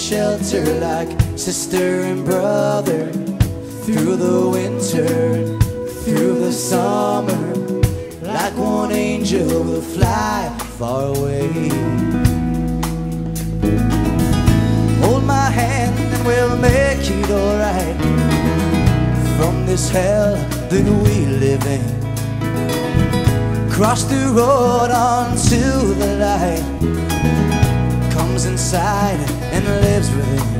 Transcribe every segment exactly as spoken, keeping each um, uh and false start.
shelter like sister and brother. Through the winter, through the summer, like one angel will fly far away. Hold my hand and we'll make it alright from this hell that we live in. Cross the road onto the light, comes inside and lives within.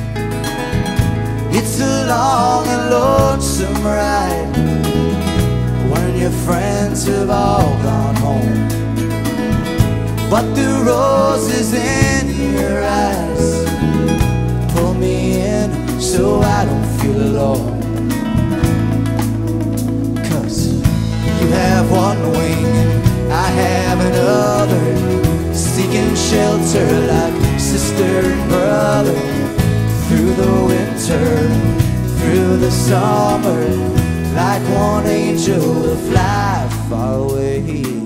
It's a long and lonesome ride when your friends have all gone home, but the roses in your eyes pull me in so I don't feel alone. Cause you have one wing and I have another, seeking shelter like sister and brother. Through the winter, through the summer, like one angel will fly far away.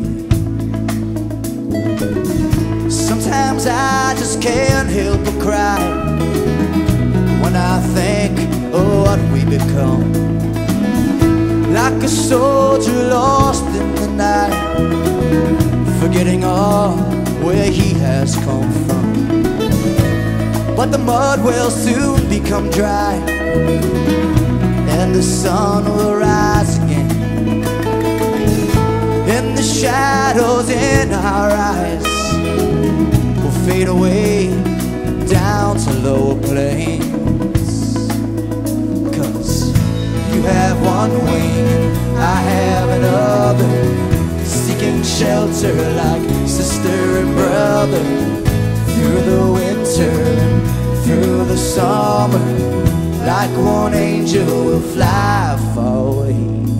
Sometimes I just can't help but cry when I think of what we become. Like a soldier lost in the night, forgetting all where he has come from. But the mud will soon become dry, and the sun will rise again, and the shadows in our eyes will fade away down to lower plains. Cause you have one wing and I have another, seeking shelter like sister and brother. Through the winter, through the summer, like one angel will fly far away.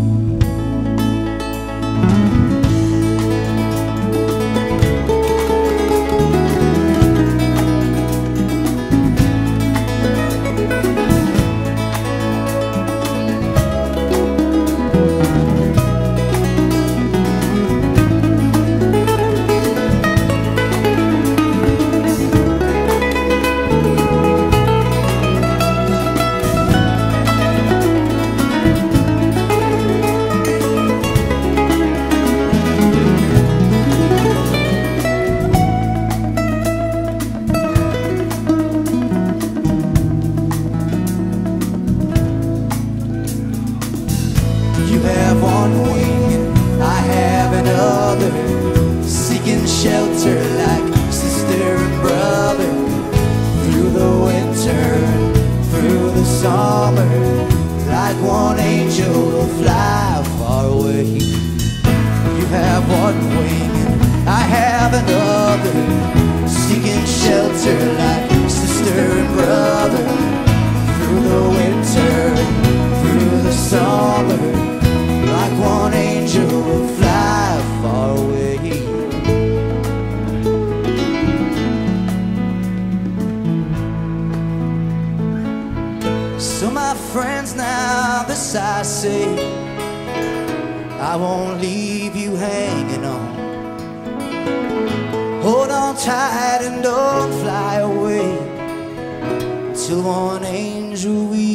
So my friends, now this I say, I won't leave you hanging on. Hold on tight and don't fly away till one angel we